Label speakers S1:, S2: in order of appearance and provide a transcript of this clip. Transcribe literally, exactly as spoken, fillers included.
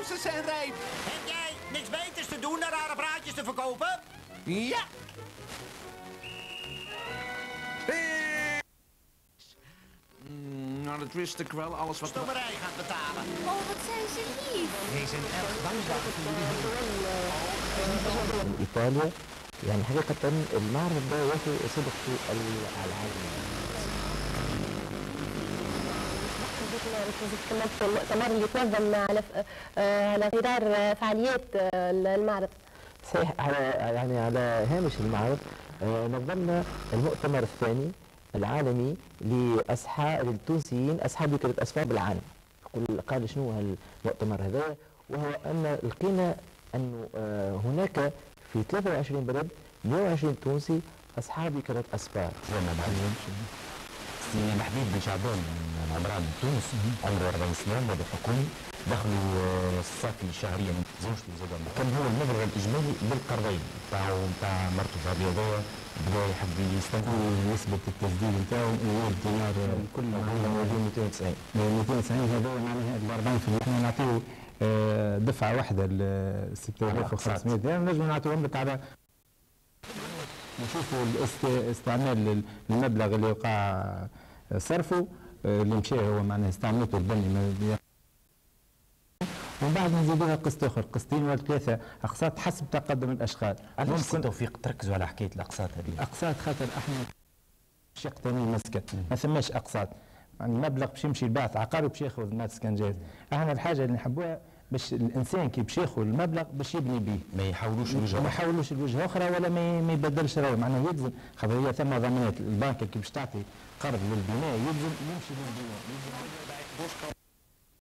S1: Rozen zijn rijp.
S2: Heb jij niks beters te doen dan rare praatjes te verkopen?
S1: Ja. Mm, nou, dat wist ik wel. Alles wat...
S2: Stommerij gaat betalen.
S3: Oh, wat zijn ze lief.
S4: Wij zijn erg dankbaar voor jullie hulp.
S5: إيطاليا يعني حقيقة المعرض ده وفي صدقته العالمية.
S6: كمان في المؤتمر اللي تنظم على على غرار فعاليات المعرض.
S5: صحيح، على يعني على هامش المعرض نظمنا المؤتمر الثاني العالمي لاصحاب التونسيين اصحاب وكالة اسفار بالعالم. قال شنو المؤتمر هذا؟ وهو ان لقينا انه هناك في ثلاثة وعشرين بلد مئة وعشرين تونسي اصحاب وكالة اسفار.
S7: سي محبيب بن شعبان من عمران تونس، عمره أربعين سنة، ماضي حكومي، دخلوا الصافي شهريا زوجته زاد. كان هو المبلغ الاجمالي بالقرضين نتاعو نتاع مرته في الرياضيه، بدا يحب يستنفذ نسبه التسديد نتاعو مليون دينار كل مئتين وتسعين مئتين وتسعين هذا معناها ب أربعين بالمئة. احنا نعطيو دفعه واحده ل ستة آلاف وخمسمئة دينار، نجموا نعطيوهم لك على نشوفوا استعمال المبلغ اللي وقع صرفه اللي مشى هو معناها استعملته البني، ومن بعد نزيدوها قسط اخر، قسطين ولا ثلاثه اقساط حسب تقدم الاشغال. علاش سي توفيق تركزوا على حكايه الاقساط هذه؟
S5: الاقساط خاطر احنا باش يقتني مسكن، ما ثماش اقساط، يعني مبلغ باش يمشي لبعث عقاري باش ياخذ مسكن جاهز. احنا الحاجه اللي نحبوها باش الانسان كي باش ياخذ المبلغ باش يبني به،
S7: ما يحولوش الوجهه
S5: ما يحولوش الوجهه اخرى ولا ما يبدلش راهو، معناها يلزم خاطر هي ثم ضمانات البنك كي باش تعطي قرض للبناء يلزم يمشي للبناء.